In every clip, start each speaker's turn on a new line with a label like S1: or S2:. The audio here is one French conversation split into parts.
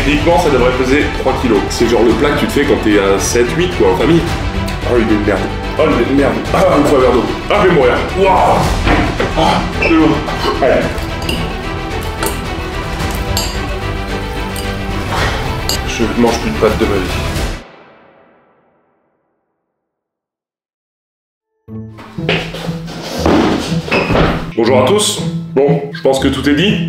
S1: techniquement, ça devrait peser 3 kg. C'est genre le plat que tu te fais quand t'es à 7-8 quoi, en famille. Oh, il est de merde. Oh, il est de merde. Ah, une fois un verre d'eau. Ah, je vais mourir. Waouh. Ah, c'est lourd. Allez. Je ne mange plus de pâtes de ma vie. Bonjour à tous. Bon, je pense que tout est dit.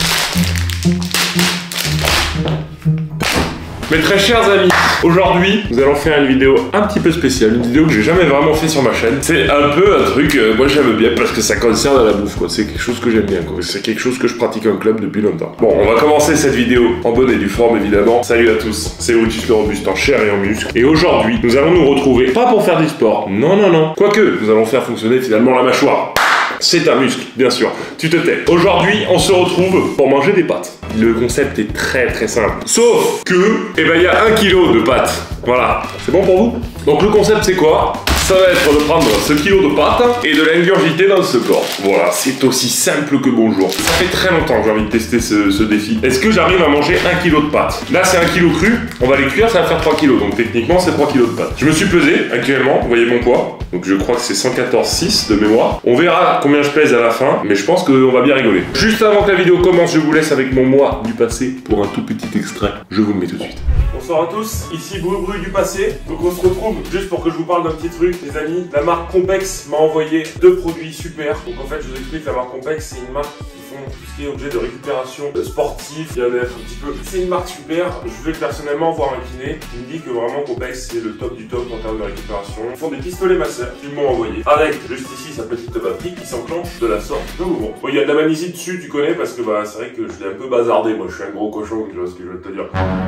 S1: Mes très chers amis, aujourd'hui, nous allons faire une vidéo un petit peu spéciale, une vidéo que j'ai jamais vraiment fait sur ma chaîne. C'est un peu un truc, moi j'aime bien parce que ça concerne la bouffe, quoi. C'est quelque chose que j'aime bien, quoi. C'est quelque chose que je pratique en club depuis longtemps. Bon, on va commencer cette vidéo en bonne et due forme, évidemment. Salut à tous, c'est Brutus le Robuste en chair et en muscle. Et aujourd'hui, nous allons nous retrouver, pas pour faire du sport, non, non, non. Quoique, nous allons faire fonctionner finalement la mâchoire. C'est un muscle, bien sûr. Tu te tais. Aujourd'hui, on se retrouve pour manger des pâtes. Le concept est très très simple. Sauf que, eh ben, il y a 1 kg de pâtes. Voilà. C'est bon pour vous? Donc le concept, c'est quoi? Ça va être de prendre ce kilo de pâtes et de l'ingurgiter dans ce corps. Voilà, c'est aussi simple que bonjour. Ça fait très longtemps que j'ai envie de tester ce défi. Est-ce que j'arrive à manger 1 kg de pâtes? Là, c'est 1 kg cru. On va les cuire, ça va faire 3 kg. Donc techniquement, c'est 3 kg de pâtes. Je me suis pesé actuellement. Vous voyez mon poids. Donc je crois que c'est 114,6 de mémoire. On verra combien je pèse à la fin, mais je pense qu'on va bien rigoler. Juste avant que la vidéo commence, je vous laisse avec mon moi du passé pour un tout petit extrait. Je vous le mets tout de suite. Bonsoir à tous, ici Bru du passé. Donc on se retrouve juste pour que je vous parle d'un petit truc, les amis. La marque Compex m'a envoyé 2 produits super. Donc en fait, je vous explique, la marque Compex, c'est une marque qui font tout ce qui est objet de récupération sportif, bien-être un petit peu. C'est une marque super. Je vais personnellement voir un kiné qui me dit que vraiment Compex c'est le top du top en termes de récupération. Ils font des pistolets masseurs qu'ils m'ont envoyé avec juste ici sa petite batterie qui s'enclenche de la sorte de mouvement. Bon, il y a de la magnésie dessus, tu connais, parce que bah c'est vrai que je l'ai un peu bazardé. Moi, je suis un gros cochon, tu vois ce que je veux te dire.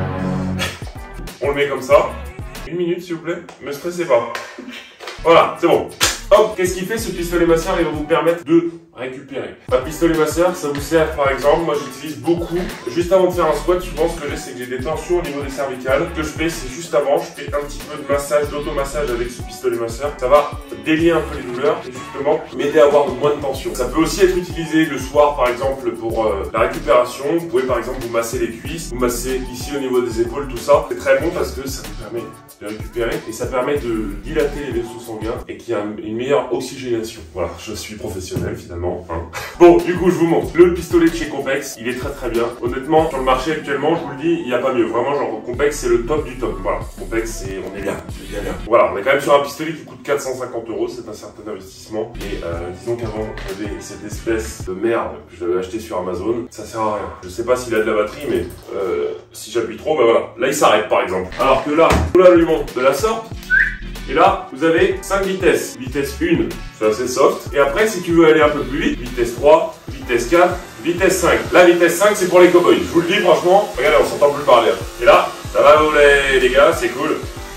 S1: On le met comme ça. 1 minute s'il vous plaît. Me stressez pas. Voilà, c'est bon. Hop, qu'est-ce qu'il fait ce pistolet masseur? Il va vous permettre de récupérer. Un pistolet masseur, ça vous sert par exemple, moi j'utilise beaucoup. Juste avant de faire un squat, souvent ce que j'ai, c'est que j'ai des tensions au niveau des cervicales. Ce que je fais, c'est juste avant, je fais un petit peu de massage, d'automassage avec ce pistolet masseur. Ça va délier un peu les douleurs et justement m'aider à avoir moins de tension. Ça peut aussi être utilisé le soir par exemple pour la récupération. Vous pouvez par exemple vous masser les cuisses, vous masser ici au niveau des épaules, tout ça. C'est très bon parce que ça vous permet de récupérer et ça permet de dilater les vaisseaux sanguins et qu'il y a une meilleure oxygénation. Voilà, je suis professionnel finalement. Hein. Bon, du coup, je vous montre le pistolet de chez Compex. Il est très très bien. Honnêtement, sur le marché actuellement, je vous le dis, il n'y a pas mieux. Vraiment, genre Compex, c'est le top du top. Voilà, Compex, on est bien, bien, bien. Voilà, on est quand même sur un pistolet qui coûte 450 €. C'est un certain investissement. Mais disons qu'avant, j'avais cette espèce de merde que je l'avais acheté sur Amazon. Ça sert à rien. Je sais pas s'il a de la batterie, mais si j'appuie trop, bah voilà. Là, il s'arrête par exemple. Alors que là, on l'allume de la sorte. Et là, vous avez 5 vitesses. Vitesse 1, c'est assez soft. Et après, si tu veux aller un peu plus vite, vitesse 3, vitesse 4, vitesse 5. La vitesse 5, c'est pour les cowboys. Je vous le dis franchement, regardez, on s'entend plus parler. Et là, ça va voler, les gars, c'est cool.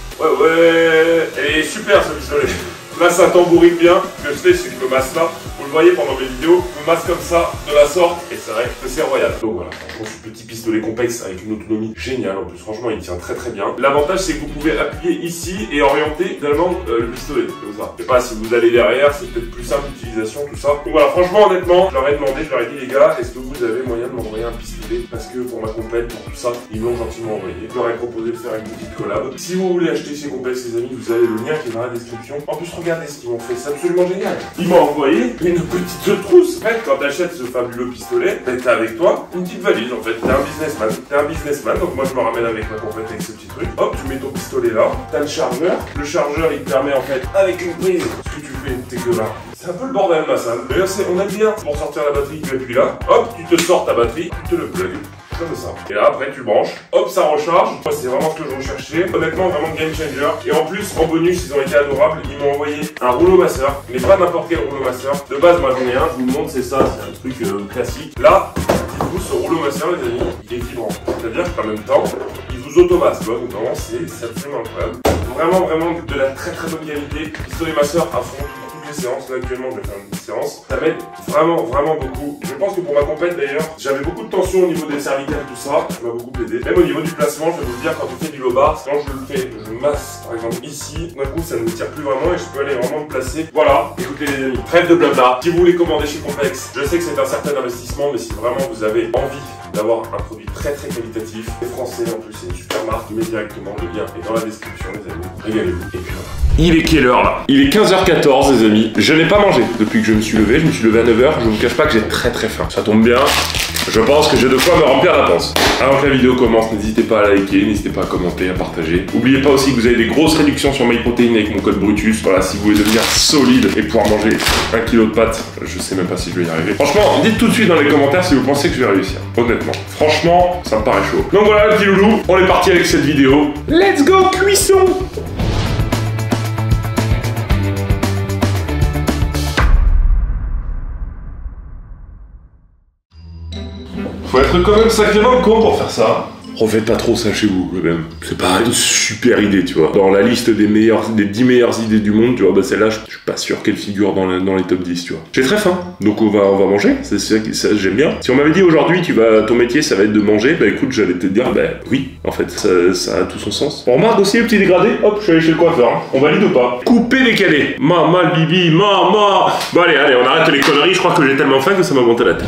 S1: Ouais, elle est super ce pistolet. Là, ça tambourine bien. Ce que je fais, c'est que je me masse là. Vous le voyez pendant mes vidéos, je me masse comme ça, de la sorte, et c'est vrai que c'est royal. Donc voilà, franchement, ce petit pistolet Compex avec une autonomie géniale. En plus, franchement, il tient très très bien. L'avantage, c'est que vous pouvez appuyer ici et orienter également le pistolet, comme ça. Je sais pas si vous allez derrière, c'est peut-être plus simple d'utilisation, tout ça. Donc voilà, franchement, honnêtement, je leur ai demandé, je leur ai dit, les gars, est-ce que vous avez moyen de m'envoyer un pistolet? Parce que pour ma compète, pour tout ça, ils m'ont gentiment envoyé. Je leur ai proposé de faire une petite collab. Si vous voulez acheter chez Compex, les amis, vous avez le lien qui est dans la description. En plus, regardez ce qu'ils m'ont fait, c'est absolument génial. Ils m'ont envoyé une petite trousse. En fait, quand tu achètes ce fabuleux pistolet, t'as avec toi une petite valise en fait. T'es un businessman. T'es un businessman, donc moi je me ramène avec ma compète avec ce petit truc. Hop, tu mets ton pistolet là. T'as le chargeur. Le chargeur il te permet en fait, avec une prise, ce que tu fais, t'es que là. C'est un peu le bordel ma salle. D'ailleurs, on aime bien pour sortir la batterie, tu appuies là. Hop, tu te sors ta batterie, tu te le plugues. Comme ça. Et là, après, tu branches. Hop, ça recharge. Moi, c'est vraiment ce que je recherchais. Honnêtement, vraiment game changer. Et en plus, en bonus, ils ont été adorables. Ils m'ont envoyé un rouleau masseur. Mais pas n'importe quel rouleau masseur. De base, moi, j'en ai un. Je vous le montre, c'est ça. C'est un truc classique. Là, dites-vous, ce rouleau masseur, les amis, il est vibrant. C'est-à-dire qu'en même temps, il vous automasse. Tu vois, donc vraiment, c'est absolument incroyable. Vraiment de la très très bonne qualité. Pistolet masseur à fond. Séances, là actuellement je vais faire une séance, ça m'aide vraiment beaucoup. Je pense que pour ma compète d'ailleurs, j'avais beaucoup de tension au niveau des cervicales, tout ça, ça m'a beaucoup aidé. Même au niveau du placement, je vais vous le dire, quand tu fais du low bar, quand je le fais, je masse par exemple ici, d'un coup ça ne me tire plus vraiment et je peux aller vraiment me placer. Voilà, écoutez les amis, trêve de blabla. Si vous voulez commander chez Compex, je sais que c'est un certain investissement, mais si vraiment vous avez envie d'avoir un produit très qualitatif, et français en plus, c'est une super marque, mais directement le lien est dans la description les amis, régalez-vous. Et puis voilà. Il est quelle heure là? Il est 15h14 les amis, je n'ai pas mangé depuis que je me suis levé à 9h, je vous cache pas que j'ai très faim. Ça tombe bien, je pense que j'ai de quoi me remplir la panse. Avant que la vidéo commence, n'hésitez pas à liker, n'hésitez pas à commenter, à partager. N'oubliez pas aussi que vous avez des grosses réductions sur MyProtein avec mon code Brutus. Voilà, si vous voulez devenir solide et pouvoir manger 1 kg de pâtes, je sais même pas si je vais y arriver. Franchement, dites tout de suite dans les commentaires si vous pensez que je vais réussir. Honnêtement, franchement, ça me paraît chaud. Donc voilà les petits loulous, on est parti avec cette vidéo. Let's go cuisson! Faut être quand même sacrément con pour faire ça. Refaites pas trop ça chez vous, quand même. C'est pas une super idée, tu vois. Dans la liste des 10 meilleures idées du monde, tu vois, bah celle-là, je suis pas sûr qu'elle figure dans les top 10, tu vois. J'ai très faim, donc on va manger, c'est ça j'aime bien. Si on m'avait dit aujourd'hui, ton métier, ça va être de manger, bah écoute, j'allais te dire, bah oui, en fait, ça a tout son sens. On remarque aussi le petit dégradé, hop, je suis allé chez le coiffeur, hein. On valide ou pas? Couper décalé. Maman, bibi, maman. Bon allez, on arrête les conneries, je crois que j'ai tellement faim que ça m'a monté la tête.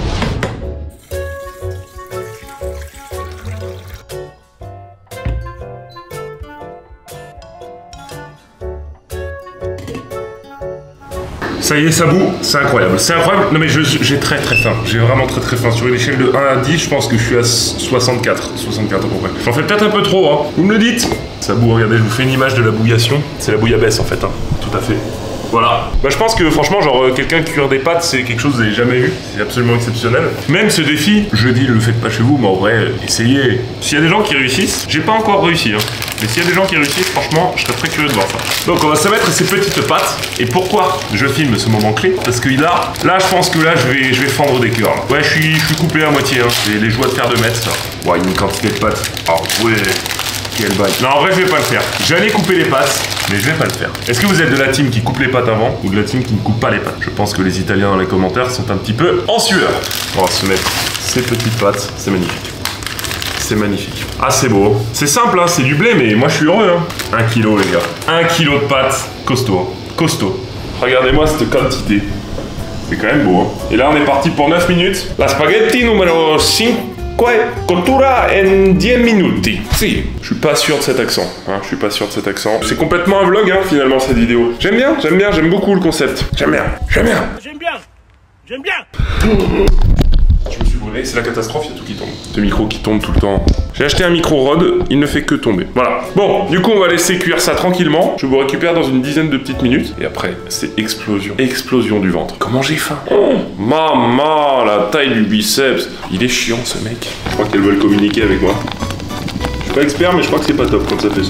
S1: Ça y est, ça bout, c'est incroyable. C'est incroyable. Non mais j'ai très faim. J'ai vraiment très faim. Sur une échelle de 1 à 10, je pense que je suis à 64. 64 à peu près. J'en fais peut-être un peu trop, hein. Vous me le dites. Ça bout, regardez, je vous fais une image de la bouillation. C'est la bouillabaisse en fait, hein. Tout à fait. Voilà. Bah je pense que franchement, genre quelqu'un qui cuire des pâtes, c'est quelque chose que vous n'avez jamais vu. C'est absolument exceptionnel. Même ce défi, je dis, le faites pas chez vous, mais en vrai, essayez. S'il y a des gens qui réussissent, j'ai pas encore réussi, hein. Mais s'il y a des gens qui réussissent, franchement, je serais très curieux de voir ça. Donc on va se mettre ces petites pâtes. Et pourquoi je filme ce moment clé? Parce que là, je pense que là, je vais fendre des cœurs. Ouais, je suis coupé à moitié, hein. C'est les joies de fer de mètre, ça. Ouais, une quantité de pâtes. Ah ouais. Quelle balle. Non, en vrai, je vais pas le faire. J'allais couper les pâtes, mais je vais pas le faire. Est-ce que vous êtes de la team qui coupe les pâtes avant ou de la team qui ne coupe pas les pâtes? Je pense que les Italiens dans les commentaires sont un petit peu en sueur. On va se mettre ces petites pâtes. C'est magnifique. C'est magnifique. Ah, c'est beau. C'est simple, hein. C'est du blé, mais moi, je suis heureux, hein. 1 kilo, les gars. 1 kilo de pâtes. Costaud, hein. Costaud. Regardez-moi cette quantité. C'est quand même beau, hein. Et là, on est parti pour 9 minutes. La spaghetti numéro 5. Quoi? Cottura en 10 minuti. Si, je suis pas sûr de cet accent. Hein, je suis pas sûr de cet accent. C'est complètement un vlog, hein, finalement, cette vidéo. J'aime bien, j'aime beaucoup le concept. J'aime bien. Je me suis brûlé, c'est la catastrophe, il y a tout qui tombe. Ce micro qui tombe tout le temps. J'ai acheté un micro Rode, il ne fait que tomber. Voilà. Bon, du coup, on va laisser cuire ça tranquillement. Je vous récupère dans une dizaine de petites minutes. Et après, c'est explosion. Explosion du ventre. Comment j'ai faim. Oh, maman, la taille du biceps. Il est chiant, ce mec. Je crois qu'elles veulent communiquer avec moi. Je suis pas expert, mais je crois que c'est pas top quand ça fait ça.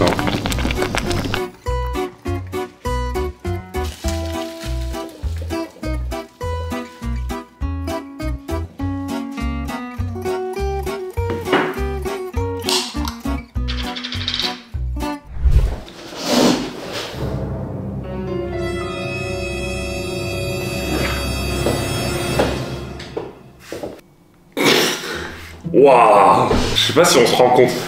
S1: Waouh! Je sais pas si on se rend compte.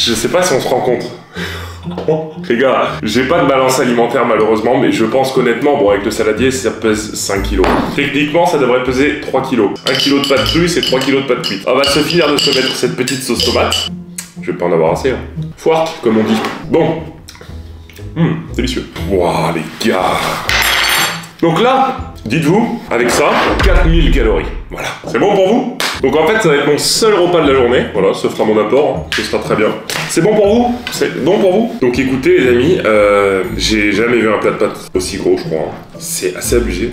S1: Les gars, j'ai pas de balance alimentaire malheureusement, mais je pense qu'honnêtement, bon, avec le saladier, ça pèse 5 kilos. Techniquement, ça devrait peser 3 kilos. 1 kilo de pâtes crues, c'est 3 kilos de pâtes cuites. On va se finir de se mettre cette petite sauce tomate. Je vais pas en avoir assez, hein. Foire, comme on dit. Bon. Délicieux. Waouh, les gars. Donc là, dites-vous, avec ça, 4000 calories. Voilà. C'est bon pour vous? Donc en fait, ça va être mon seul repas de la journée. Voilà, ce sera mon apport, hein. Ce sera très bien. C'est bon pour vous? C'est bon pour vous? Donc écoutez les amis, j'ai jamais vu un plat de pâtes aussi gros, je crois. Hein. C'est assez abusé.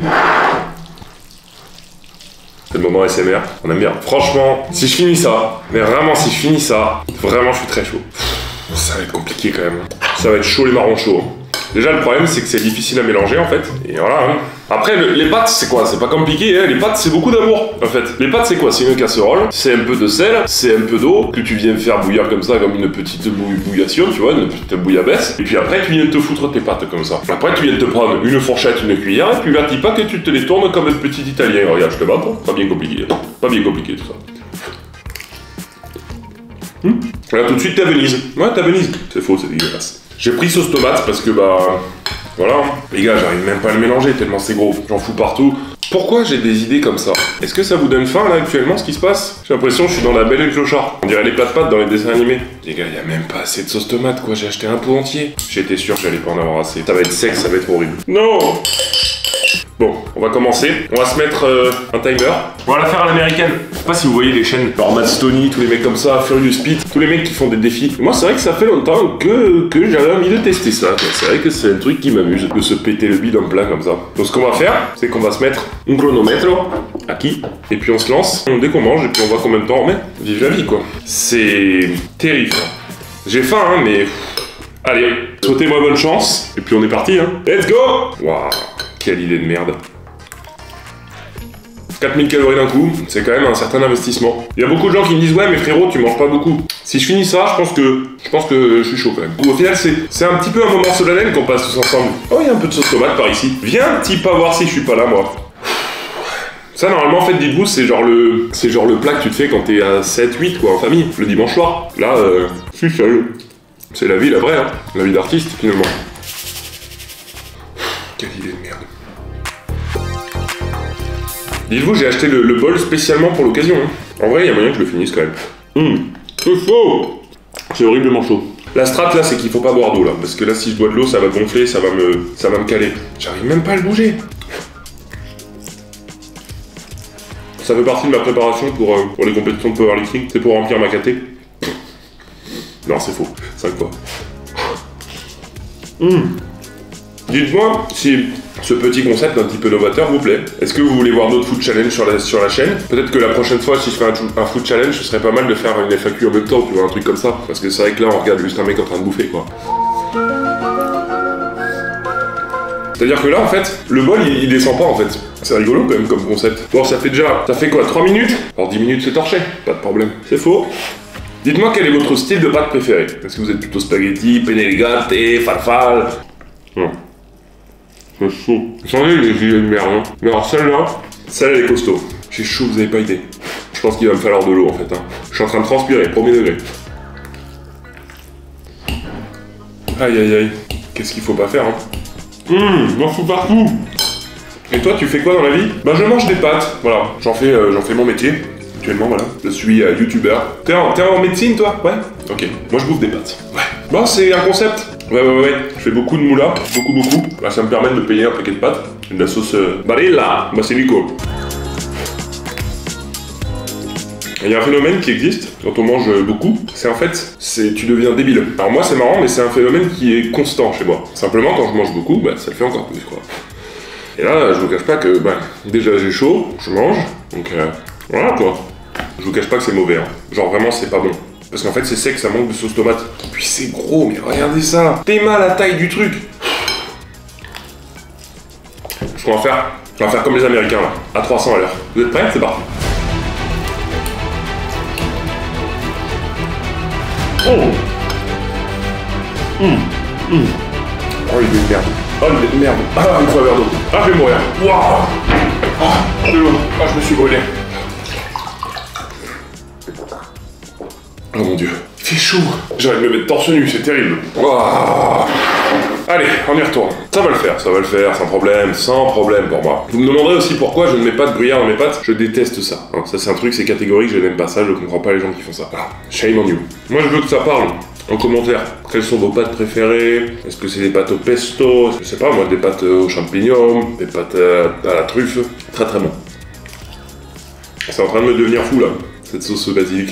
S1: C'est le moment SMR, on aime bien. Franchement, si je finis ça, mais vraiment si je finis ça, vraiment je suis très chaud. Ça va être compliqué quand même. Ça va être chaud les marrons chauds. Déjà le problème c'est que c'est difficile à mélanger en fait. Et voilà. Hein. Après les pâtes c'est quoi? C'est pas compliqué, hein. Les pâtes c'est beaucoup d'amour en fait. Les pâtes c'est quoi? C'est une casserole, c'est un peu de sel, c'est un peu d'eau que tu viens faire bouillir comme ça, comme une petite bouillation, tu vois, une petite bouillabaisse. Et puis après tu viens te foutre tes pâtes comme ça. Après tu viens te prendre une fourchette, une cuillère, et puis là dis pas que tu te les tournes comme un petit italien. Regarde, je te montre, pas bien compliqué. Pas bien compliqué tout ça. Là tout de suite t'as Venise. Ouais t'as Venise. C'est faux, c'est dégueulasse. J'ai pris sauce tomate parce que bah... Voilà. Les gars, j'arrive même pas à le mélanger tellement c'est gros. J'en fous partout. Pourquoi j'ai des idées comme ça? Est-ce que ça vous donne faim là actuellement ce qui se passe? J'ai l'impression que je suis dans La Belle et le Clochard. On dirait les pâtes dans les dessins animés. Les gars, y a même pas assez de sauce tomate quoi, j'ai acheté un pot entier. J'étais sûr que j'allais pas en avoir assez. Ça va être sec, ça va être horrible. Non! Bon, on va commencer. On va se mettre un timer. On va la faire à l'américaine. Je sais pas si vous voyez les chaînes, genre Matt Stoney, tous les mecs comme ça, Furious Pete, tous les mecs qui font des défis. Moi, c'est vrai que ça fait longtemps que j'avais envie de tester ça. C'est vrai que c'est un truc qui m'amuse, de se péter le bide en plein comme ça. Donc, ce qu'on va faire, c'est qu'on va se mettre un chronomètre, acquis, et puis on se lance dès qu'on mange, et puis on voit combien de temps on met. Vive la vie, quoi. C'est terrifiant. J'ai faim, hein, mais... Allez, souhaitez-moi bonne chance, et puis on est parti, hein. Let's go! Waouh! Quelle idée de merde. 4000 calories d'un coup, c'est quand même un certain investissement. Il y a beaucoup de gens qui me disent ouais mais frérot tu manges pas beaucoup. Si je finis ça, je pense que je suis chaud quand même. Au final c'est un petit peu un moment solennel qu'on passe tous ensemble. Oh il y a un peu de sauce tomate par ici. Viens petit pas voir si je suis pas là moi. Ça normalement en fait dites-vous c'est genre le plat que tu te fais quand t'es à 7-8 quoi en famille, le dimanche soir. Là je suis seul. C'est la vie la vraie hein, la vie d'artiste finalement. Quelle idée de merde. Dites-vous, j'ai acheté le bol spécialement pour l'occasion. Hein. En vrai, il y a moyen que je le finisse quand même. C'est chaud. C'est horriblement chaud. La strat là, c'est qu'il faut pas boire d'eau là. Parce que là, si je bois de l'eau, ça va gonfler, ça va me caler. J'arrive même pas à le bouger. Ça fait partie de ma préparation pour les compétitions de powerlifting. C'est pour remplir ma caté. Non, c'est faux. 5 fois. Dites-moi si ce petit concept un petit peu novateur vous plaît. Est-ce que vous voulez voir d'autres food challenge sur la chaîne? Peut-être que la prochaine fois, si je fais un food challenge, ce serait pas mal de faire une FAQ en même temps, tu vois, un truc comme ça. Parce que c'est vrai que là, on regarde juste un mec en train de bouffer, quoi. C'est-à-dire que là, en fait, le bol, il descend pas, en fait. C'est rigolo, quand même, comme concept. Bon, ça fait quoi, 3 minutes? Alors 10 minutes, c'est torché, pas de problème. C'est faux. Dites-moi quel est votre style de pâte préféré. Est-ce que vous êtes plutôt spaghetti, penne rigate, farfalle? Non. C'est chaud. J'en ai les idées de merde, hein. Mais alors celle-là, elle est costaud. J'ai chaud, vous avez pas idée. Je pense qu'il va me falloir de l'eau en fait. Hein. Je suis en train de transpirer, premier degré. Aïe aïe aïe. Qu'est-ce qu'il faut pas faire, hein. J'en fous partout. Et toi, tu fais quoi dans la vie? Bah je mange des pâtes, voilà. J'en fais mon métier. Actuellement, voilà. Je suis youtubeur. T'es en médecine, toi? Ouais. Ok. Moi, je bouffe des pâtes. Ouais. Bon, c'est un concept. Ouais. Je fais beaucoup de moula. Beaucoup. Bah, ça me permet de me payer un paquet de pâtes. Et de la sauce Barilla. Basilico. Il y a un phénomène qui existe quand on mange beaucoup. C'est en fait, tu deviens débile. Alors moi, c'est marrant, mais c'est un phénomène qui est constant chez moi. Simplement, quand je mange beaucoup, bah, ça le fait encore plus, quoi. Et là, je vous cache pas que, bah, déjà j'ai chaud, je mange. Donc, voilà, quoi. Je vous cache pas que c'est mauvais, hein. Genre vraiment c'est pas bon. Parce qu'en fait c'est sec, ça manque de sauce tomate. Puis c'est gros, mais regardez ça. T'es mal à la taille du truc. Ce qu'on va faire comme les Américains là, à 300 à l'heure. Vous êtes prêts? C'est parti. Oh, il est de merde. Oh, il est de merde. Ah, il me faut un verre d'eau. Ah, je vais mourir. Waouh. Ah, de l'eau. Ah, je me suis brûlé. Oh mon dieu, il fait chaud. J'ai envie de me mettre torse nu, c'est terrible. Wow. Allez, on y retourne. Ça va le faire, sans problème pour moi. Vous me demanderez aussi pourquoi je ne mets pas de gruyère dans mes pâtes. Je déteste ça. Hein. Ça c'est un truc, c'est catégorique, je n'aime pas ça, je comprends pas les gens qui font ça. Ah, shame on you. Moi je veux que ça parle en commentaire. Quelles sont vos pâtes préférées? Est-ce que c'est des pâtes au pesto? Je sais pas moi, des pâtes aux champignons, des pâtes à la truffe. Très bon. C'est en train de me devenir fou là, cette sauce au basilic.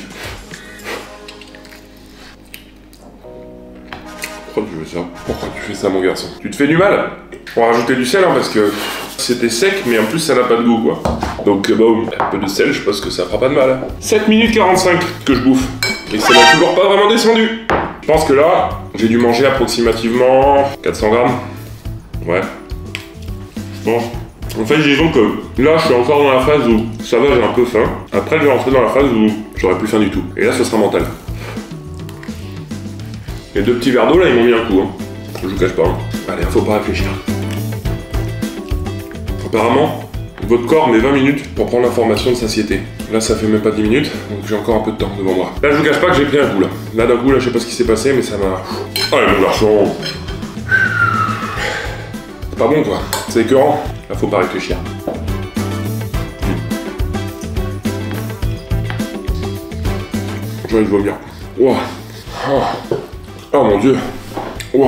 S1: Pourquoi tu fais ça? Pourquoi tu fais ça mon garçon? Tu te fais du mal? On va rajouter du sel hein, parce que c'était sec mais en plus ça n'a pas de goût quoi. Donc bon, un peu de sel, je pense que ça fera pas de mal. Hein. 7 minutes 45 que je bouffe. Et ça n'a toujours pas vraiment descendu. Je pense que là, j'ai dû manger approximativement 400 grammes. Ouais. Bon. En fait, disons que là, je suis encore dans la phase où ça va, j'ai un peu faim. Après, je vais rentrer dans la phase où j'aurai plus faim du tout. Et là, ce sera mental. Les 2 petits verres d'eau là, ils m'ont mis un coup, hein. Je vous cache pas. Hein. Allez, faut pas réfléchir. Apparemment, votre corps met 20 minutes pour prendre l'information de satiété. Là, ça fait même pas 10 minutes, donc j'ai encore un peu de temps devant moi. Là, je vous cache pas que j'ai pris un coup là. Là, d'un coup, là, je sais pas ce qui s'est passé, mais ça m'a... Allez, mon garçon. C'est pas bon, quoi. C'est écœurant. Là, faut pas réfléchir. J'ai envie de vomir. Wow. Oh. Oh mon dieu. Wow.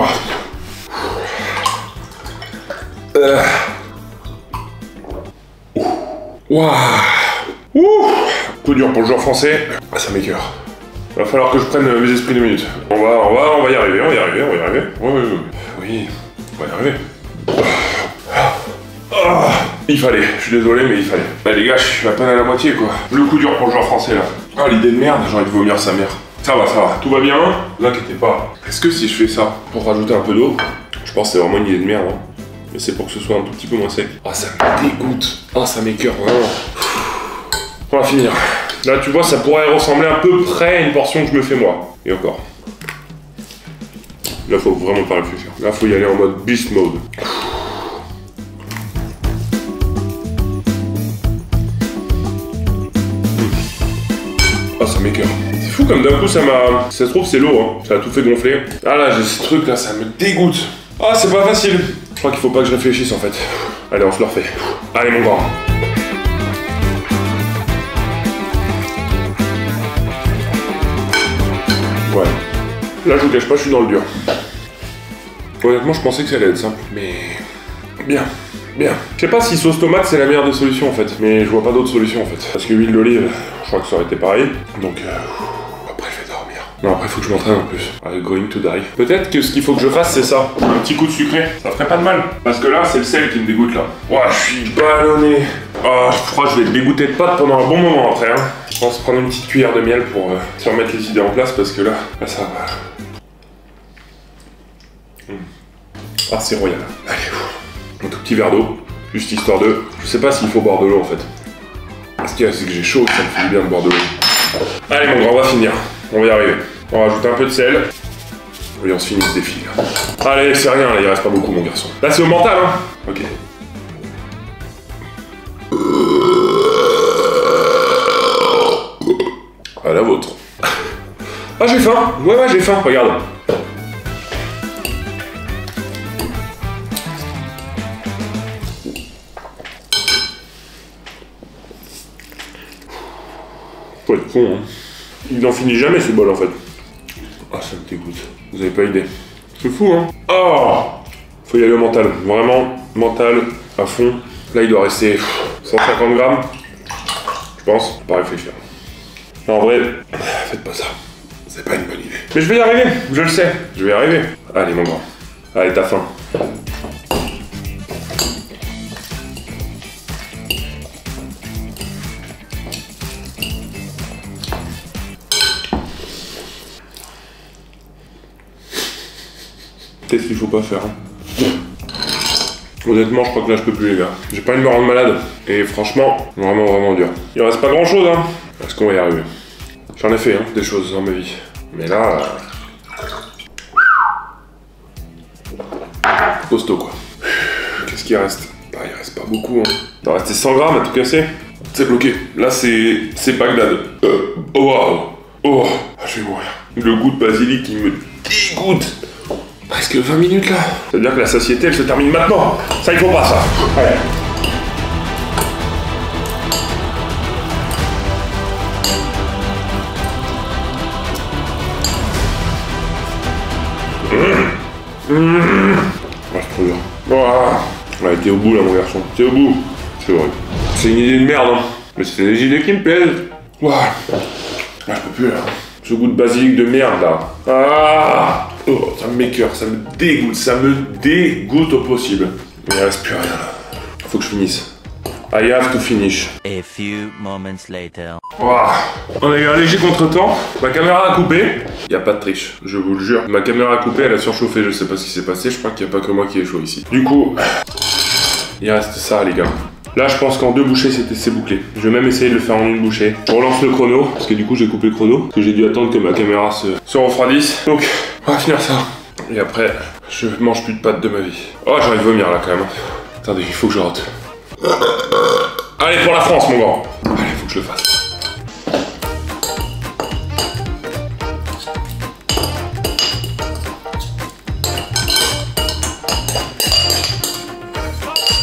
S1: Wow. Coup dur pour le joueur français. Ah, ça m'écœure. Va falloir que je prenne mes esprits 2 minutes. On va y arriver, on va y arriver. Oui, on va y arriver. Il fallait, je suis désolé, mais il fallait. Bah les gars, je suis à peine à la moitié quoi. Le coup dur pour le joueur français là. Ah, l'idée de merde, j'ai envie de vomir sa mère. Ça va, tout va bien, ne vous inquiétez pas. Est-ce que si je fais ça pour rajouter un peu d'eau, je pense que c'est vraiment une idée de merde, hein. Mais c'est pour que ce soit un tout petit peu moins sec. Ah, ça me dégoûte. Ah, ça m'écœure vraiment. On va finir. Là, tu vois, ça pourrait ressembler à peu près à une portion que je me fais moi. Et encore. Là, faut vraiment pas réfléchir. Là, faut y aller en mode beast mode. Ah, ça m'écœure. C'est fou comme d'un coup, ça m'a... Ça se trouve, c'est l'eau, hein. Ça a tout fait gonfler. Ah là, j'ai ce truc là, ça me dégoûte. Ah, c'est pas facile. Je crois qu'il faut pas que je réfléchisse en fait. Allez, on se le refait. Allez, mon grand. Ouais. Là, je vous cache pas, je suis dans le dur. Honnêtement, je pensais que ça allait être simple, mais... Bien. Je sais pas si sauce tomate, c'est la meilleure des solutions, en fait. Mais je vois pas d'autre solution, en fait. Parce que huile d'olive, je crois que ça aurait été pareil. Donc, après, je vais dormir. Non, après, il faut que je m'entraîne en plus. I'm going to die. Peut-être que ce qu'il faut que je fasse, c'est ça. Un petit coup de sucré. Ça ferait pas de mal. Parce que là, c'est le sel qui me dégoûte, là. Ouah, je suis ballonné. Ah, je crois que je vais être dégoûté de pâtes pendant un bon moment après, hein. Je pense prendre une petite cuillère de miel pour se remettre les idées en place, parce que là ça va. Ah, c'est royal. Allez, un tout petit verre d'eau, juste histoire de... Je sais pas s'il faut boire de l'eau en fait. Ce qu'il y a, c'est que j'ai chaud, ça me fait du bien de boire de l'eau. Allez mon grand, on va finir. On va y arriver. On va rajouter un peu de sel. Oui, on se finit ce défi là. Allez, c'est rien, là, il reste pas beaucoup mon garçon. Là, c'est au mental, hein. Ok. À la vôtre. Ah, j'ai faim. Ouais, j'ai faim, regarde. Faut être con, hein. Il n'en finit jamais ce bol en fait. Ah, ça me dégoûte. Vous avez pas idée. C'est fou, hein. Oh, faut y aller au mental. Vraiment, mental, à fond. Là, il doit rester 150 grammes. Je pense. Faut pas réfléchir. En vrai, faites pas ça. C'est pas une bonne idée. Mais je vais y arriver, je le sais. Je vais y arriver. Allez, mon grand. Allez, t'as faim. Qu'est-ce qu'il faut pas faire, hein. Honnêtement, je crois que là, je peux plus, les gars. J'ai pas envie de me rendre malade. Et franchement, vraiment dur. Il reste pas grand-chose, hein. Est-ce qu'on va y arriver? J'en ai fait, hein, des choses dans ma vie. Mais là... costaud, quoi. Qu'est-ce qu'il reste? Bah, il reste pas beaucoup, hein. Il doit rester 100 grammes à tout casser. C'est bloqué. Là, c'est Bagdad. Oh, waouh. Oh, je vais mourir. Le goût de basilic qui me dégoûte. Presque 20 minutes là. Ça veut dire que la satiété elle se termine maintenant. Ça il faut pas ça. Allez. Ah, c'est trop dur. Ouais, t'es au bout là mon garçon. T'es au bout. C'est vrai. C'est une idée de merde hein. Mais c'est des idées qui me plaisent. Là je peux plus là. Ce goût de basilic de merde là. Ah. Oh, ça m'écoeure, ça me dégoûte au possible. Il ne reste plus rien là. Faut que je finisse. I have to finish.
S2: A few moments later.
S1: Wow. On a eu un léger contretemps. Ma caméra a coupé. Il n'y a pas de triche, je vous le jure. Ma caméra a coupé, elle a surchauffé, je sais pas ce qui s'est passé. Je crois qu'il n'y a pas que moi qui ai chaud ici. Du coup, il reste ça les gars. Là, je pense qu'en 2 bouchées, c'est bouclé. Je vais même essayer de le faire en 1 bouchée. Je relance le chrono, parce que du coup, j'ai coupé le chrono. Parce que j'ai dû attendre que ma caméra se refroidisse. Donc, on va finir ça. Et après, je mange plus de pâtes de ma vie. Oh, j'ai envie de vomir là quand même. Attendez, il faut que je rote. Allez, pour la France, mon grand. Allez, faut que je le fasse.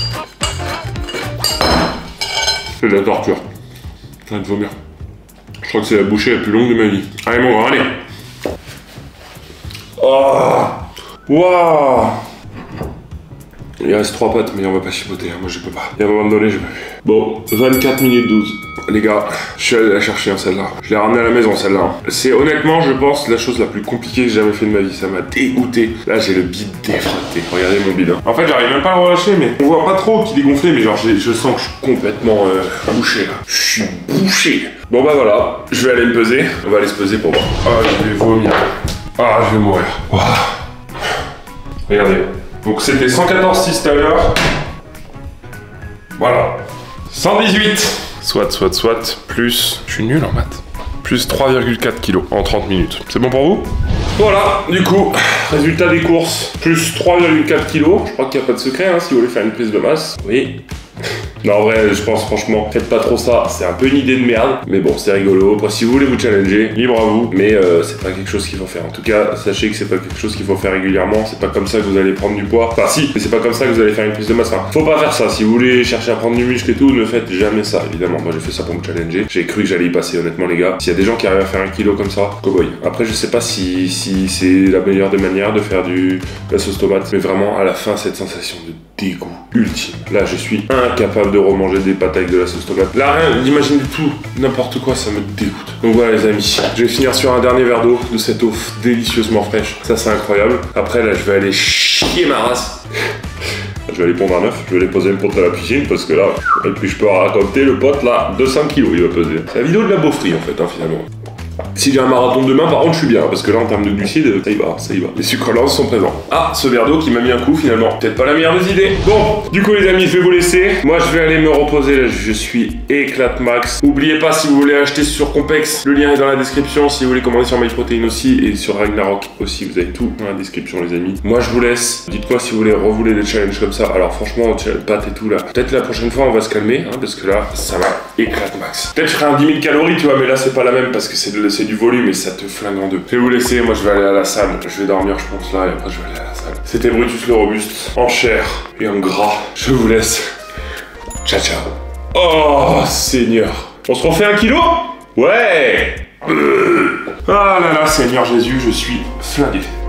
S1: C'est de la torture. J'ai envie de vomir. crois que c'est la bouchée la plus longue de ma vie. Allez mon grand, allez. Oh. Waouh. Il reste 3 potes, mais on va pas chipoter, hein. Moi je peux pas. Il y a un moment donné, je peux plus. Bon, 24 minutes 12. Les gars, je suis allé la chercher, hein, celle-là. Je l'ai ramenée à la maison, celle-là. C'est honnêtement, je pense, la chose la plus compliquée que j'ai jamais fait de ma vie. Ça m'a dégoûté. Là, j'ai le bide défracté. Regardez mon bide. Hein. En fait, j'arrive même pas à le relâcher, mais on voit pas trop qu'il est gonflé, mais genre, je sens que je suis complètement bouché, là. Je suis bouché. Bon, bah voilà. Je vais aller me peser. On va aller se peser pour voir. Ah, je vais vomir. Ah, je vais mourir. Wow. Regardez. Donc c'était 114,6 tout à l'heure. Voilà. 118. Soit, plus... Je suis nul en maths. Plus 3,4 kg en 30 minutes. C'est bon pour vous? Voilà, du coup, résultat des courses. Plus 3,4 kg. Je crois qu'il n'y a pas de secret, hein, si vous voulez faire une prise de masse. Oui. Non, en vrai, je pense franchement, faites pas trop ça, c'est un peu une idée de merde, mais bon, c'est rigolo. Après, si vous voulez vous challenger, libre à vous, mais c'est pas quelque chose qu'il faut faire. En tout cas, sachez que c'est pas quelque chose qu'il faut faire régulièrement, c'est pas comme ça que vous allez prendre du poids. Enfin, si, mais c'est pas comme ça que vous allez faire une prise de masse. Enfin, faut pas faire ça. Si vous voulez chercher à prendre du muscle et tout, ne faites jamais ça, évidemment. Moi, j'ai fait ça pour me challenger. J'ai cru que j'allais y passer, honnêtement, les gars. S'il y a des gens qui arrivent à faire 1 kilo comme ça, cowboy. Après, je sais pas si c'est la meilleure des manières de faire la sauce tomate, mais vraiment, à la fin, cette sensation de dégoût ultime. Là, je suis incapable de remanger des pâtes avec de la sauce tomate. Là, rien, d'imaginer tout, n'importe quoi, ça me dégoûte. Donc voilà les amis, je vais finir sur un dernier verre d'eau, de cette eau délicieusement fraîche. Ça, c'est incroyable. Après, là, je vais aller chier ma race. Je vais aller pondre un œuf, je vais aller poser une pote à la piscine parce que là, et puis je peux raconter le pote là, 200 kilos il va peser. C'est la vidéo de la beaufrie en fait, hein, finalement. Si j'ai un marathon demain, par contre, je suis bien, parce que là, en termes de glucides, ça y va, ça y va. Les sucres lents sont présents. Ah, ce verre d'eau qui m'a mis un coup, finalement. Peut-être pas la meilleure des idées. Bon, du coup, les amis, je vais vous laisser. Moi, je vais aller me reposer, là, je suis éclate max. N'oubliez pas, si vous voulez acheter sur Compex, le lien est dans la description. Si vous voulez commander sur MyProtein aussi, et sur Ragnarok aussi, vous avez tout dans la description, les amis. Moi, je vous laisse. Dites-moi si vous voulez des challenges comme ça. Alors, franchement, pâtes et tout, là. Peut-être la prochaine fois, on va se calmer, hein, parce que là, ça va éclate max. Peut-être je ferai un 10 000 calories, tu vois, mais là, c'est pas la même, parce que c'est du volume et ça te flingue en deux. Je vais vous laisser, moi je vais aller à la salle. Je vais dormir je pense là et après je vais aller à la salle. C'était Brutus le Robuste, en chair et en gras. Je vous laisse. Ciao ciao. Oh Seigneur. On se refait 1 kilo? Ouais. Ah là là Seigneur Jésus, je suis flingué.